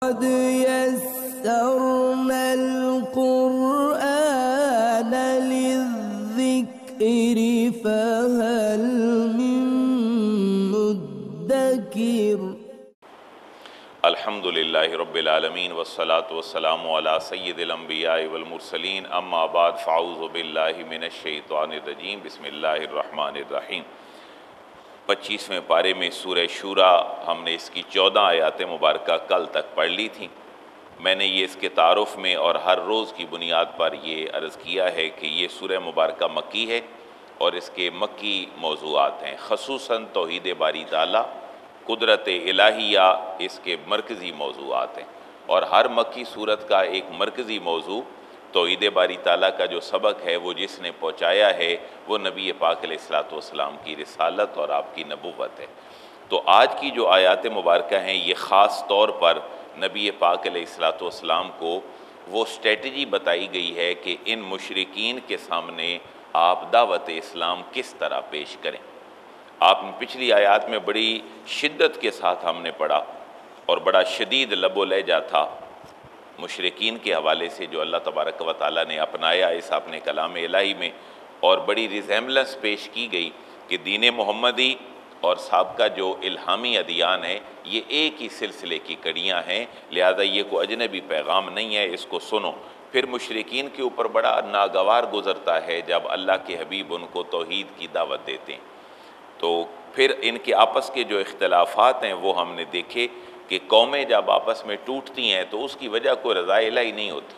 قد يسرنا القرآن للذكر فهل من مدكر الحمد للہ رب العالمین والصلاة والسلام علی سید الانبیاء والمرسلین اما بعد فاعوذ باللہ من الشیطان الرجیم بسم اللہ الرحمن الرحیم 25ویں پارے میں سورہ شورا ہم نے اس کی 14 آیات مبارکہ کل تک پڑھ لی تھیں۔ میں نے یہ اس کے تعارف میں اور ہر روز کی بنیاد پر یہ عرض کیا ہے کہ یہ سورہ مبارکہ مکی ہے اور اس کے مکی موضوعات ہیں، خصوصاً توحید باری تعالیٰ، قدرت الہیہ اس کے مرکزی موضوعات ہیں، اور ہر مکی صورت کا ایک مرکزی موضوع توحید باری تعالیٰ کا جو سبق ہے وہ جس نے پہنچایا ہے وہ نبی پاک علیہ السلام کی رسالت اور آپ کی نبوت ہے۔ تو آج کی جو آیات مبارکہ ہیں یہ خاص طور پر نبی پاک علیہ السلام کو وہ اسٹریٹجی بتائی گئی ہے کہ ان مشرکین کے سامنے آپ دعوت اسلام کس طرح پیش کریں۔ آپ پچھلی آیات میں بڑی شدت کے ساتھ ہم نے پڑھا اور بڑا شدید لب و لہجہ تھا مشرکین کے حوالے سے جو اللہ تبارک و تعالیٰ نے اپنایا اس اپنے کلام الہی میں، اور بڑی ریزیمبلنس پیش کی گئی کہ دین محمدی اور سابقہ جو الہامی ادیان ہیں یہ ایک ہی سلسلے کی کڑیاں ہیں، لہذا یہ کوئی اجنبی پیغام نہیں ہے، اس کو سنو۔ پھر مشرکین کے اوپر بڑا ناگوار گزرتا ہے جب اللہ کے حبیب ان کو توحید کی دعوت دیتے ہیں۔ تو پھر ان کے آپس کے جو اختلافات ہیں وہ ہم نے دیکھے کہ قومیں جب آپس میں ٹوٹتی ہیں تو اس کی وجہ کوئی رضا الہی نہیں ہوتی،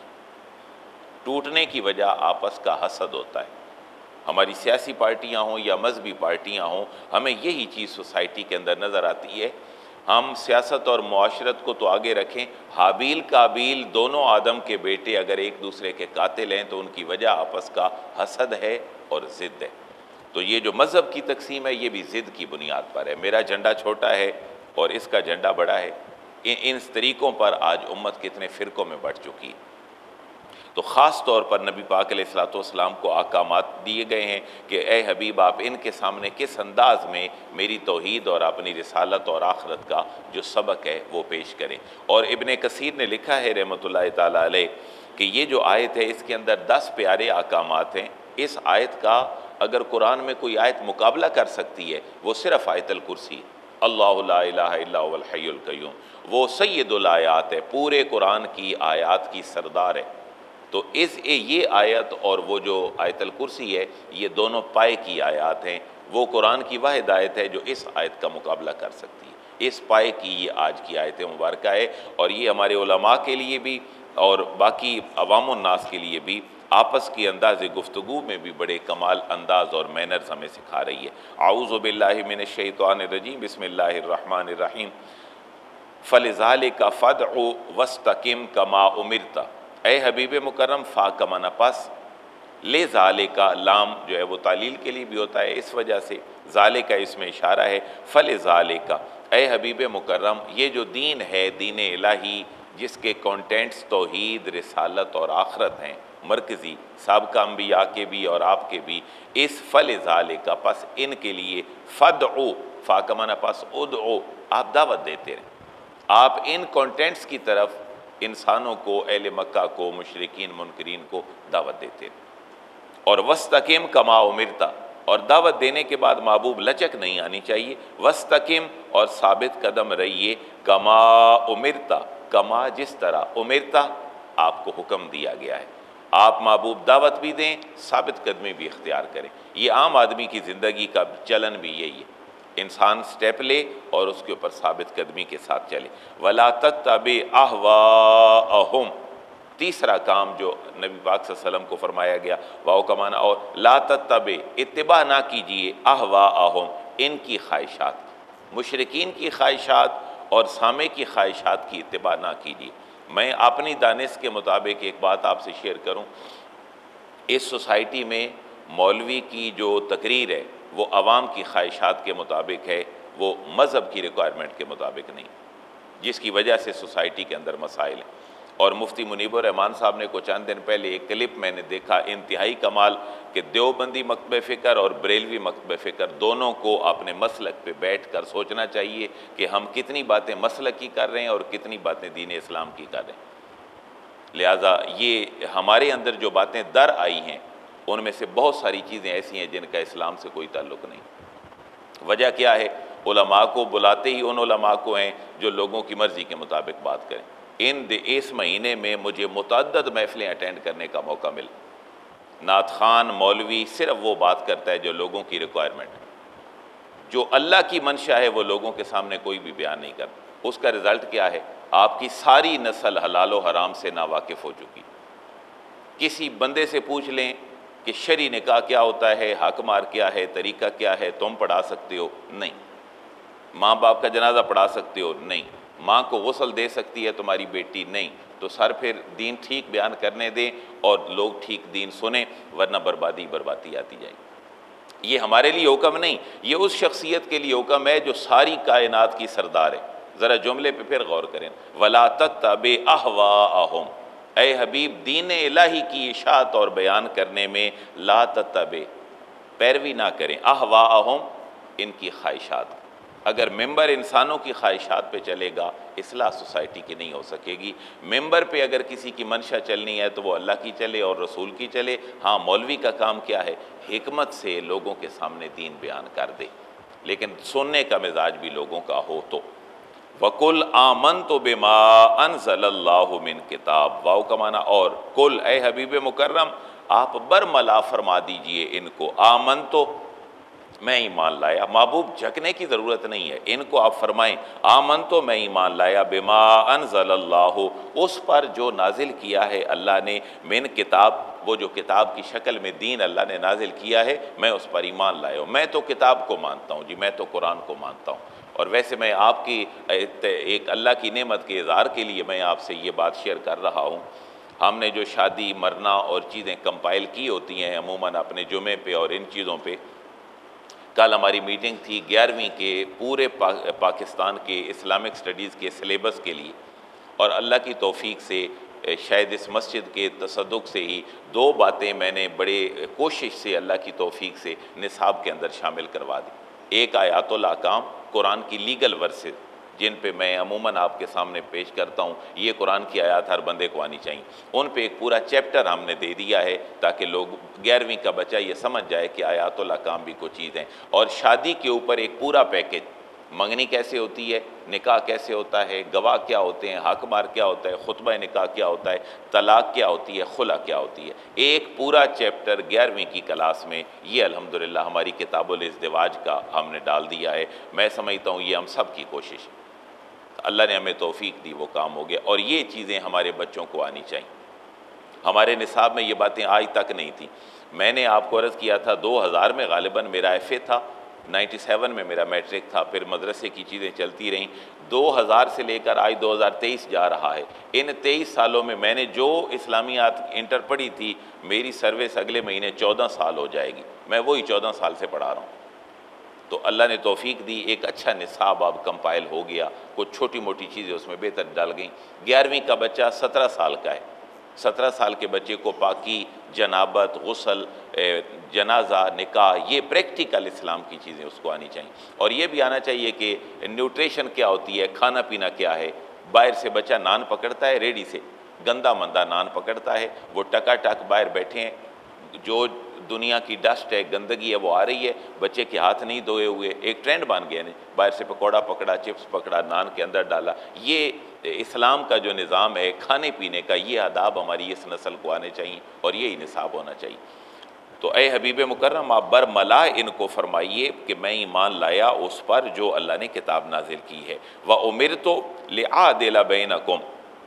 ٹوٹنے کی وجہ آپس کا حسد ہوتا ہے۔ ہماری سیاسی پارٹیاں ہوں یا مذہبی پارٹیاں ہوں، ہمیں یہی چیز سوسائٹی کے اندر نظر آتی ہے۔ ہم سیاست اور معاشرت کو تو آگے رکھیں، حابیل قابیل دونوں آدم کے بیٹے اگر ایک دوسرے کے قاتل ہیں تو ان کی وجہ آپس کا حسد ہے اور ضد ہے۔ تو یہ جو مذہب کی تقسیم ہے یہ بھی ضد کی بنیاد پر ہے، میرا جھنڈا چھوٹا ہے اور اس کا جھنڈا بڑا ہے۔ ان طریقوں پر آج امت کتنے فرقوں میں بٹ چکی ہے۔ تو خاص طور پر نبی پاک علیہ السلام کو احکامات دیے گئے ہیں کہ اے حبیب آپ ان کے سامنے کس انداز میں میری توحید اور اپنی رسالت اور آخرت کا جو سبق ہے وہ پیش کریں۔ اور ابن کثیر نے لکھا ہے رحمۃ اللہ تعالیٰ علیہ کہ یہ جو آیت ہے اس کے اندر 10 پیارے احکامات ہیں۔ اس آیت کا اگر قرآن میں کوئی آیت مقابلہ کر سکتی ہے وہ صرف آیت الکرسی ہے، اللہ لا الہ الا هو الحی القیوم، وہ سید الآیات ہے، پورے قرآن کی آیات کی سردار ہے۔ تو یہ آیت اور وہ جو آیت الکرسی ہے یہ دونوں پائے کی آیات ہیں، وہ قرآن کی واحد آیت ہے جو اس آیت کا مقابلہ کر سکتی ہے۔ اس پائے کی یہ آج کی آیت مبارکہ ہے، اور یہ ہمارے علماء کے لیے بھی اور باقی عوام الناس کے لیے بھی آپس کی انداز گفتگو میں بھی بڑے کمال انداز اور مینرز ہمیں سکھا رہی ہے۔ اعوذ باللہ من الشیطان الرجیم بسم اللہ الرحمن الرحیم فَلِذَلِكَ فَادْعُ وَاسْتَقِمْ كَمَا أُمِرْتَ، اے حبیب مکرم فا کا معنی پس، لے ذالکا لام جو ہے وہ تعلیل کے لیے بھی ہوتا ہے، اس وجہ سے ذالکا اس میں اشارہ ہے، فَلِذَلِكَ اے حبیب مکرم، یہ جو دین ہے دین الہی جس کے کانٹینٹس توحید، رسالت اور آخرت ہیں مرکزی، سابقہ انبیاء کے بھی اور آپ کے بھی، اس فَلِذَلِكَ پس ان کے لیے فَادْعُ فا کا معنی پس ادعو آپ دعوت دیتے رہیں، آپ ان کانٹینٹس کی طرف انسانوں کو، اہل مکہ کو، مشرکین منکرین کو دعوت دیتے رہیں۔ اور وَاسْتَقِمْ كَمَا أُمِرْتَ، اور دعوت دینے کے بعد محبوب لچک نہیں آنی چاہیے، وَاسْتَقِمْ اور ثابت قدم رہیے، كَمَا أُمِرْتَ کما جس طرح أُمِرْتَ آپ کو حکم دیا گیا ہے۔ آپ محبوب دعوت بھی دیں، ثابت قدمی بھی اختیار کریں۔ یہ عام آدمی کی زندگی کا چلن بھی یہی ہے، انسان سٹیپ لے اور اس کے اوپر ثابت قدمی کے ساتھ چلے۔ وَلَا تَتَّبِعْ أَهْوَاءَهُمْ، تیسرا کام جو نبی پاک صلی اللہ علیہ وسلم کو فرمایا گیا واؤ کا معنی، اور لا تتبع اتباع نہ کیجیے اہواءہم ان کی خواہشات، مشرکین کی خواہشات اور سامع کی خواہشات کی اتباع نہ کیجیے۔ میں اپنی دانش کے مطابق ایک بات آپ سے شیئر کروں، اس سوسائٹی میں مولوی کی جو تقریر ہے وہ عوام کی خواہشات کے مطابق ہے، وہ مذہب کی ریکوائرمنٹ کے مطابق نہیں، جس کی وجہ سے سوسائٹی کے اندر مسائل ہیں۔ اور مفتی منیب الرحمان صاحب نے کچھ چند دن پہلے ایک کلپ میں نے دیکھا، انتہائی کمال، کہ دیوبندی مکتب فکر اور بریلوی مکتب فکر دونوں کو اپنے مسلک پہ بیٹھ کر سوچنا چاہیے کہ ہم کتنی باتیں مسلک کی کر رہے ہیں اور کتنی باتیں دین اسلام کی کر رہے ہیں۔ لہٰذا یہ ہمارے اندر جو باتیں در آئی ہیں ان میں سے بہت ساری چیزیں ایسی ہیں جن کا اسلام سے کوئی تعلق نہیں۔ وجہ کیا ہے؟ علماء کو بلاتے ہی ان علماء کو ہیں جو لوگوں کی مرضی کے مطابق بات کریں۔ اس مہینے میں مجھے متعدد محفلیں اٹینڈ کرنے کا موقع ملا۔ نعت خوان، مولوی صرف وہ بات کرتا ہے جو لوگوں کی ریکوائرمنٹ ہے، جو اللہ کی منشا ہے وہ لوگوں کے سامنے کوئی بھی بیان نہیں کرتا۔ اس کا رزلٹ کیا ہے؟ آپ کی ساری نسل حلال و حرام سے ناواقف ہو چکی۔ کسی بندے سے پوچھ لیں کہ شرعی نکاح کیا ہوتا ہے، حق مار کیا ہے، طریقہ کیا ہے، تم پڑھا سکتے ہو؟ نہیں۔ ماں باپ کا جنازہ پڑھا سکتے ہو؟ نہیں۔ ماں کو غسل دے سکتی ہے تمہاری بیٹی؟ نہیں۔ تو سر پھر دین ٹھیک بیان کرنے دیں اور لوگ ٹھیک دین سنیں، ورنہ بربادی آتی جائے گی۔ یہ ہمارے لیے حکم نہیں، یہ اس شخصیت کے لیے حکم ہے جو ساری کائنات کی سردار ہے۔ ذرا جملے پہ پھر غور کریں، وَلَا تَتَّبِعْ أَهْوَاءَهُمْ، اے حبیب دین الہی کی اشاعت اور بیان کرنے میں لا تتبع، پیروی نہ کریں، احواءہم، ان کی خواہشات۔ اگر ممبر انسانوں کی خواہشات پہ چلے گا اصلاح سوسائٹی کی نہیں ہو سکے گی۔ ممبر پہ اگر کسی کی منشا چلنی ہے تو وہ اللہ کی چلے اور رسول کی چلے۔ ہاں، مولوی کا کام کیا ہے؟ حکمت سے لوگوں کے سامنے دین بیان کر دے، لیکن سننے کا مزاج بھی لوگوں کا ہو تو۔ وَقُلْ آمَنْتُ بِمَا أَنزَلَ اللَّهُ مِنْ کتاب، واو کا معنی اور، کل اے حبیب مکرم آپ برملا فرما دیجئے ان کو، آمنتو میں ایمان لایا، محبوب جھکنے کی ضرورت نہیں ہے، ان کو آپ فرمائیں آمنتو میں ایمان لایا، بما انزل اللہ، اس پر جو نازل کیا ہے اللہ نے، من کتاب، وہ جو کتاب کی شکل میں دین اللہ نے نازل کیا ہے میں اس پر ایمان لایا ہوں۔ میں تو کتاب کو مانتا ہوں جی، میں تو قرآن کو مانتا ہوں۔ اور ویسے میں آپ کی ایک اللہ کی نعمت کے اظہار کے لیے میں آپ سے یہ بات شیئر کر رہا ہوں، ہم نے جو شادی مرنا اور چیزیں کمپائل کی ہوتی ہیں عموماً اپنے جمعے پہ اور ان چیزوں پہ، کل ہماری میٹنگ تھی 11ویں کے پورے پاکستان کے اسلامک سٹڈیز کے سلیبس کے لیے، اور اللہ کی توفیق سے شاید اس مسجد کے تصدق سے ہی 2 باتیں میں نے بڑے کوشش سے اللہ کی توفیق سے نصاب کے اندر شامل کروا دی۔ ایک آیات الاحکام، قرآن کی لیگل ورسز جن پہ میں عموماً آپ کے سامنے پیش کرتا ہوں، یہ قرآن کی آیات ہر بندے کو آنی چاہیے، ان پہ ایک پورا چیپٹر ہم نے دے دیا ہے تاکہ لوگ 11ویں کا بچہ یہ سمجھ جائے کہ آیات الاحکام بھی کچھ چیز ہیں۔ اور شادی کے اوپر ایک پورا پیکج، منگنی کیسے ہوتی ہے، نکاح کیسے ہوتا ہے، گواہ کیا ہوتے ہیں، حق مار کیا ہوتا ہے، خطبہ نکاح کیا ہوتا ہے، طلاق کیا ہوتی ہے، خلع کیا ہوتی ہے، ایک پورا چیپٹر 11ویں کی کلاس میں یہ الحمدللہ ہماری کتاب الازدواج کا ہم نے ڈال دیا ہے۔ میں سمجھتا ہوں یہ ہم سب کی کوشش ہے، اللہ نے ہمیں توفیق دی، وہ کام ہو گیا، اور یہ چیزیں ہمارے بچوں کو آنی چاہیے۔ ہمارے نصاب میں یہ باتیں آج تک نہیں تھیں۔ میں نے آپ کو عرض کیا تھا 2000 میں غالباً میرا ایف اے تھا، 97 میں میرا میٹرک تھا، پھر مدرسے کی چیزیں چلتی رہیں، 2000 سے لے کر آج 2023 جا رہا ہے۔ ان 23 سالوں میں نے جو اسلامیات انٹر پڑھی تھی، میری سروس اگلے مہینے 14 سال ہو جائے گی، میں وہی 14 سال سے پڑھا رہا ہوں۔ تو اللہ نے توفیق دی، ایک اچھا نصاب اب کمپائل ہو گیا، کچھ چھوٹی موٹی چیزیں اس میں بہتر ڈال گئیں۔ 11ویں کا بچہ 17 سال کا ہے، 17 سال کے بچے کو پاکی، جنابت، غسل، جنازہ، نکاح، یہ پریکٹیکل اسلام کی چیزیں اس کو آنی چاہیے، اور یہ بھی آنا چاہیے کہ نیوٹریشن کیا ہوتی ہے، کھانا پینا کیا ہے۔ باہر سے بچہ نان پکڑتا ہے، ریڈی سے گندا مندہ نان پکڑتا ہے، وہ ٹکا ٹک باہر بیٹھے ہیں، جو دنیا کی ڈسٹ ہے، گندگی ہے، وہ آ رہی ہے، بچے کے ہاتھ نہیں دھوئے ہوئے، ایک ٹرینڈ بن گیا نہیں، باہر سے پکوڑا پکڑا، چپس پکڑا، نان کے اندر ڈالا۔ یہ اسلام کا جو نظام ہے کھانے پینے کا، یہ آداب ہماری اس نسل کو آنے چاہیے اور یہی نصاب ہونا چاہیے۔ تو اے حبیب مکرم آپ برملا ان کو فرمائیے کہ میں ایمان لایا اس پر جو اللہ نے کتاب نازل کی ہے۔ وَأُمِرْتُ لِأَعْدِلَ بَيْنَكُمْ،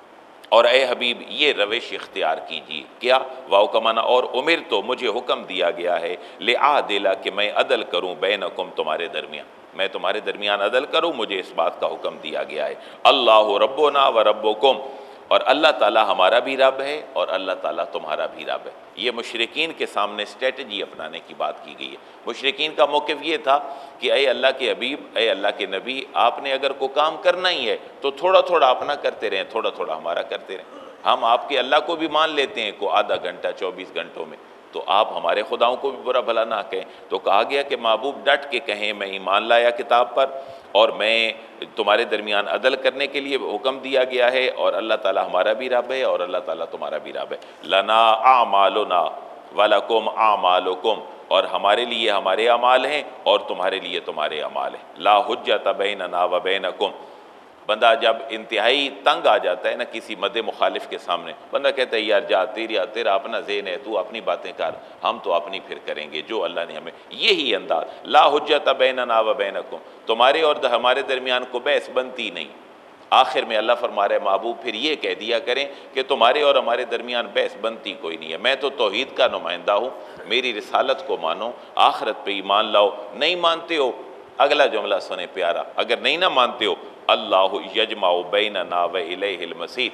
اور اے حبیب یہ روش اختیار کیجیے، کیا؟ واو کا معنی اور، امر تو مجھے حکم دیا گیا ہے، لِأَعْدِلَ کہ میں عدل کروں، بینکم تمہارے درمیان، میں تمہارے درمیان عدل کروں، مجھے اس بات کا حکم دیا گیا ہے۔ اللہ ربنا و ربکم، اور اللہ تعالیٰ ہمارا بھی رب ہے اور اللہ تعالیٰ تمہارا بھی رب ہے۔ یہ مشرکین کے سامنے اسٹریٹجی اپنانے کی بات کی گئی ہے۔ مشرکین کا موقف یہ تھا کہ اے اللہ کے حبیب، اے اللہ کے نبی، آپ نے اگر کوئی کام کرنا ہی ہے تو تھوڑا تھوڑا اپنا کرتے رہیں، تھوڑا تھوڑا ہمارا کرتے رہیں۔ ہم آپ کے اللہ کو بھی مان لیتے ہیں کو آدھا گھنٹہ 24 گھنٹوں میں، تو آپ ہمارے خداؤں کو بھی برا بھلا نہ کہیں۔ تو کہا گیا کہ محبوب ڈٹ کے کہیں میں ایمان لایا کتاب پر، اور میں تمہارے درمیان عدل کرنے کے لیے حکم دیا گیا ہے، اور اللہ تعالیٰ ہمارا بھی رب ہے اور اللہ تعالیٰ تمہارا بھی رب ہے۔ لنا اعمالنا ولکم اعمالکم، اور ہمارے لیے ہمارے اعمال ہیں اور تمہارے لیے تمہارے اعمال ہیں۔ لا حجت بیننا و بینکم، بندہ جب انتہائی تنگ آ جاتا ہے نا کسی مد مخالف کے سامنے، بندہ کہتا ہے یار جا تیرا اپنا ذہن ہے، تو اپنی باتیں کر، ہم تو اپنی پھر کریں گے جو اللہ نے ہمیں، یہی انداز لا حجت بیننا و بینکم، تمہارے اور ہمارے درمیان کو بحث بنتی نہیں۔ آخر میں اللہ فرما رہے محبوب پھر یہ کہہ دیا کریں کہ تمہارے اور ہمارے درمیان بحث بنتی کوئی نہیں ہے، میں تو توحید کا نمائندہ ہوں، میری رسالت کو مانو، آخرت پہ ایمان لاؤ، نہیں مانتے ہو اگلا جملہ سنیں پیارا، اگر نہیں نہ مانتے ہو اللہ یجمع بیننا و الیہ المصیر،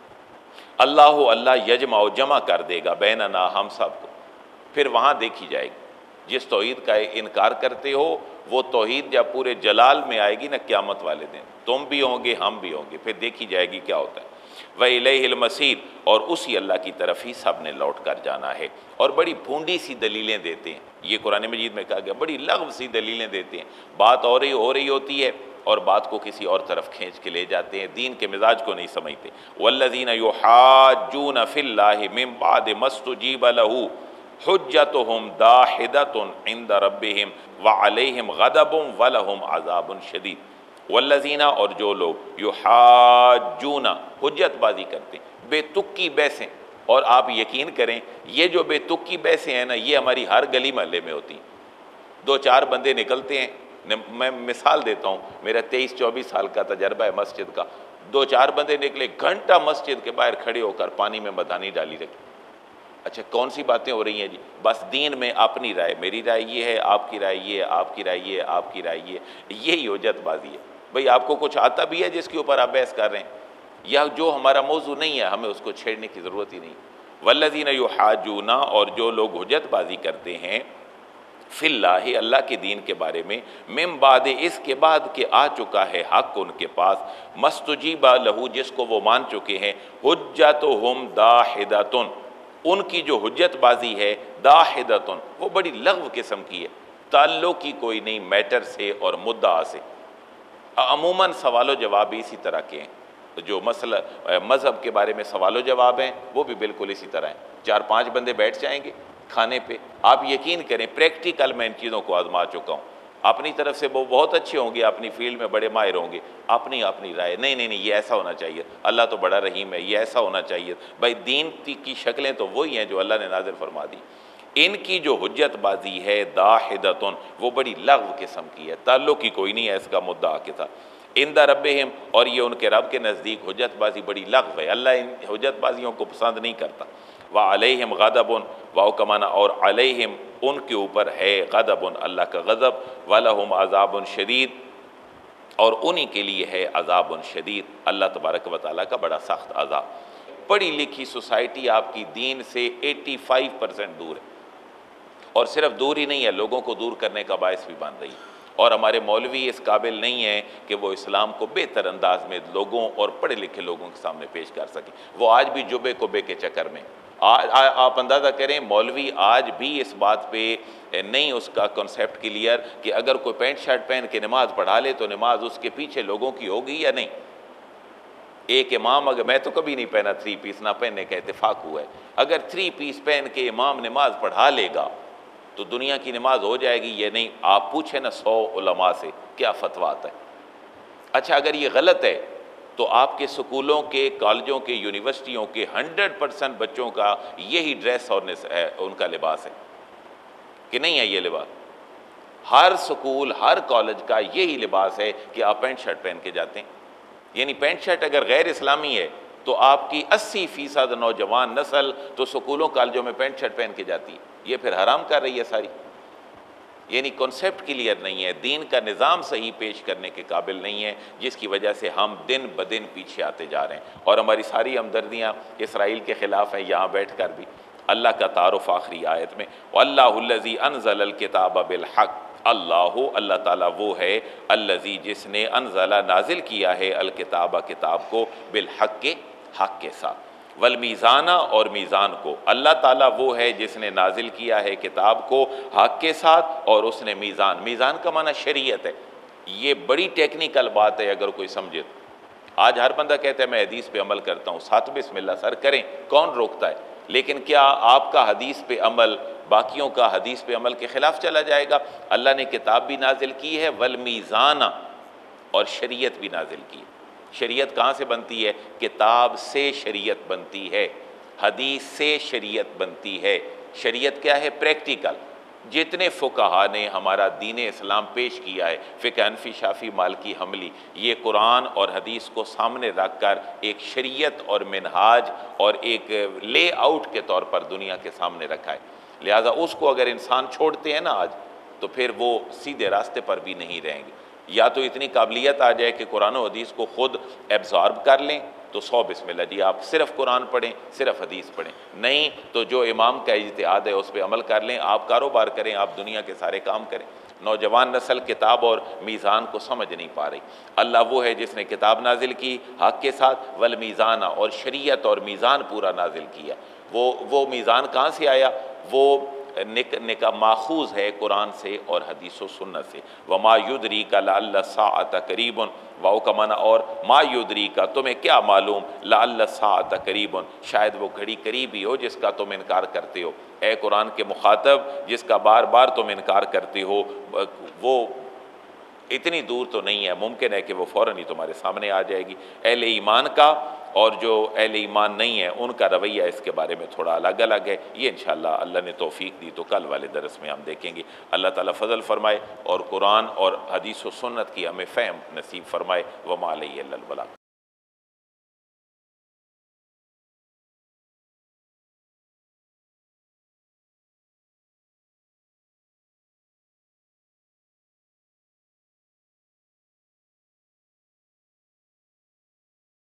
اللہ یجمع جمع کر دے گا بیننا ہم سب کو، پھر وہاں دیکھی جائے گی۔ جس توحید کا انکار کرتے ہو وہ توحید جب پورے جلال میں آئے گی نا قیامت والے دن، تم بھی ہوں گے ہم بھی ہوں گے، پھر دیکھی جائے گی کیا ہوتا ہے۔ وَإِلَيْهِ الْمَصِيرُ، اور اسی اللہ کی طرف ہی سب نے لوٹ کر جانا ہے۔ اور بڑی بھونڈی سی دلیلیں دیتے ہیں، یہ قرآن مجید میں کہا گیا، بڑی لغو سی دلیلیں دیتے ہیں، بات اور ہی ہو رہی ہوتی ہے اور بات کو کسی اور طرف کھینچ کے لے جاتے ہیں، دین کے مزاج کو نہیں سمجھتے۔ وَالَّذِينَ يُحَاجُّونَ فِي اللَّهِ مِن بَعْدِ مَا اسْتُجِيبَ لَهُ حُجَّتُهُمْ دَاحِضَةٌ عِنْدَ رَبِّهِمْ وَعَلَيْهِمْ غَضَبٌ وَلَهُمْ عَذَابٌ شَدِيدٌ۔ والذین، اور جو لوگ یحاجون حجت بازی کرتے ہیں، بے تکی بحثیں، اور آپ یقین کریں یہ جو بے تکی بحثیں ہیں نا یہ ہماری ہر گلی محلے میں ہوتی ہیں۔ دو چار بندے نکلتے ہیں، میں مثال دیتا ہوں، میرا 23-24 سال کا تجربہ ہے مسجد کا، دو چار بندے نکلے گھنٹہ مسجد کے باہر کھڑے ہو کر پانی میں مدانی ڈالی رکھی۔ اچھا کون سی باتیں ہو رہی ہیں جی؟ بس دین میں اپنی رائے، میری رائے یہ ہے، آپ کی رائے یہ ہے، آپ کی رائے یہ ہے، آپ کی رائے یہ ہے، یہی حجت بازی ہے۔ بھئی آپ کو کچھ آتا بھی ہے جس کے اوپر آپ بحث کر رہے ہیں، یا جو ہمارا موضوع نہیں ہے ہمیں اس کو چھیڑنے کی ضرورت ہی نہیں۔ والذین یحاجون، اور جو لوگ حجت بازی کرتے ہیں فی اللہ اللہ کے دین کے بارے میں، من بعد اس کے بعد کہ آ چکا ہے حق ان کے پاس، مستجیب لہو جس کو وہ مان چکے ہیں، حجتہم داحدۃ ان کی جو حجت بازی ہے، داحدۃ وہ بڑی لغو قسم کی ہے، تعلق کی کوئی نہیں میٹر سے اور مدعا سے۔ عموماً سوال و جواب اسی طرح کے ہیں، جو مسئلہ مذہب کے بارے میں سوال و جواب ہیں وہ بھی بالکل اسی طرح ہیں۔ 4-5 بندے بیٹھ جائیں گے کھانے پہ، آپ یقین کریں پریکٹیکل میں ان چیزوں کو آزما چکا ہوں، اپنی طرف سے وہ بہت اچھے ہوں گے، اپنی فیلڈ میں بڑے ماہر ہوں گے، اپنی رائے، نہیں یہ ایسا ہونا چاہیے، اللہ تو بڑا رحیم ہے، یہ ایسا ہونا چاہیے۔ بھائی دین کی شکلیں تو وہی ہیں جو اللہ نے نازل فرما دی۔ ان کی جو حجت بازی ہے داحدۃ وہ بڑی لغو قسم کی ہے، تعلق کی کوئی نہیں ہے اس کا مدعا کے ساتھ۔ عند ربہم، اور یہ ان کے رب کے نزدیک حجت بازی بڑی لغو ہے، اللہ ان حجت بازیوں کو پسند نہیں کرتا۔ وعلیہم غضب، واو کمانا اور علیہم ان کے اوپر ہے غضب اللہ کا غضب، ولہم عذاب شدید اور انہی کے لیے ہے عذاب شدید، اللہ تبارک و تعالیٰ کا بڑا سخت عذاب۔ پڑھی لکھی سوسائٹی آپ کی دین سے 85% دور ہے، اور صرف دور ہی نہیں ہے، لوگوں کو دور کرنے کا باعث بھی بن رہی ہے، اور ہمارے مولوی اس قابل نہیں ہیں کہ وہ اسلام کو بہتر انداز میں لوگوں اور پڑھے لکھے لوگوں کے سامنے پیش کر سکیں، وہ آج بھی جبے کبے کے چکر میں۔ آپ اندازہ کریں مولوی آج بھی اس بات پہ نہیں اس کا کنسیپٹ کلیئر کہ اگر کوئی پینٹ شرٹ پہن کے نماز پڑھا لے تو نماز اس کے پیچھے لوگوں کی ہوگی یا نہیں۔ ایک امام، اگر میں تو کبھی نہیں پہنا 3 پیس، نہ پہننے کا اتفاق ہوا ہے، اگر 3 پیس پہن کے امام نماز پڑھا لے گا تو دنیا کی نماز ہو جائے گی یہ نہیں؟ آپ پوچھیں نا 100 علماء سے کیا فتویٰ آتا ہے۔ اچھا اگر یہ غلط ہے تو آپ کے سکولوں کے، کالجوں کے، یونیورسٹیوں کے 100% بچوں کا یہی ڈریس اور ان کا لباس ہے کہ نہیں ہے؟ یہ لباس ہر سکول ہر کالج کا یہی لباس ہے کہ آپ پینٹ شرٹ پہن کے جاتے ہیں، یعنی پینٹ شرٹ اگر غیر اسلامی ہے تو آپ کی 80% نوجوان نسل تو سکولوں کالجوں میں پینٹ شرٹ پہن کے جاتی ہے، یہ پھر حرام کر رہی ہے ساری۔ یعنی کنسیپٹ کلیئر نہیں ہے، دین کا نظام صحیح پیش کرنے کے قابل نہیں ہے، جس کی وجہ سے ہم دن بدن پیچھے آتے جا رہے ہیں، اور ہماری ساری ہمدردیاں اسرائیل کے خلاف ہیں یہاں بیٹھ کر بھی۔ اللہ کا تعارف آخری آیت میں، وَاللَّهُ الَّذِي أَنزَلَ الْكِتَابَ بِالْحَقِّ، اللہ تعالیٰ وہ ہے الذی جس نے انزل نازل کیا ہے الکتاب کتاب کو بالحق کے حق کے ساتھ، والمیزانہ اور میزان کو۔ اللہ تعالیٰ وہ ہے جس نے نازل کیا ہے کتاب کو حق کے ساتھ، اور اس نے میزان کا معنی شریعت ہے۔ یہ بڑی ٹیکنیکل بات ہے اگر کوئی سمجھے۔ آج ہر بندہ کہتا ہے میں حدیث پہ عمل کرتا ہوں، ساتھ بسم اللہ سر کریں، کون روکتا ہے؟ لیکن کیا آپ کا حدیث پہ عمل باقیوں کا حدیث پہ عمل کے خلاف چلا جائے گا؟ اللہ نے کتاب بھی نازل کی ہے، والمیزانہ، اور شریعت بھی نازل کی ہے۔ شریعت کہاں سے بنتی ہے؟ کتاب سے شریعت بنتی ہے، حدیث سے شریعت بنتی ہے۔ شریعت کیا ہے؟ پریکٹیکل۔ جتنے فقہا نے ہمارا دین اسلام پیش کیا ہے، فقہ حنفی، شافعی، مالکی، حنبلی، یہ قرآن اور حدیث کو سامنے رکھ کر ایک شریعت اور منہاج اور ایک لے آؤٹ کے طور پر دنیا کے سامنے رکھا ہے۔ لہٰذا اس کو اگر انسان چھوڑتے ہیں نا آج، تو پھر وہ سیدھے راستے پر بھی نہیں رہیں گے۔ یا تو اتنی قابلیت آ جائے کہ قرآن و حدیث کو خود ایبزارب کر لیں تو 100 بسم اللہ جی، آپ صرف قرآن پڑھیں، صرف حدیث پڑھیں، نہیں تو جو امام کا اجتہاد ہے اس پہ عمل کر لیں، آپ کاروبار کریں، آپ دنیا کے سارے کام کریں۔ نوجوان نسل کتاب اور میزان کو سمجھ نہیں پا رہی۔ اللہ وہ ہے جس نے کتاب نازل کی حق کے ساتھ، والمیزانہ، اور شریعت اور میزان پورا نازل کیا۔ وہ میزان کہاں سے آیا؟ وہ ماخوذ ہے قرآن سے اور حدیث و سنت سے۔ وما یدریک لعل الساعۃ قریب، واو کا معنی اور ما یدریک، تمہیں کیا معلوم، لعل الساعۃ قریب، شاید وہ گھڑی قریب ہی ہو جس کا تم انکار کرتے ہو۔ اے قرآن کے مخاطب جس کا بار بار تم انکار کرتے ہو، وہ اتنی دور تو نہیں ہے، ممکن ہے کہ وہ فوراً ہی تمہارے سامنے آ جائے گی۔ اہل ایمان کا اور جو اہل ایمان نہیں ہے ان کا رویہ اس کے بارے میں تھوڑا الگ الگ ہے۔ یہ انشاءاللہ اللہ نے توفیق دی تو کل والے درس میں ہم دیکھیں گے۔ اللہ تعالیٰ فضل فرمائے اور قرآن اور حدیث و سنت کی ہمیں فہم نصیب فرمائے۔ وما علیہ الا البلاغ۔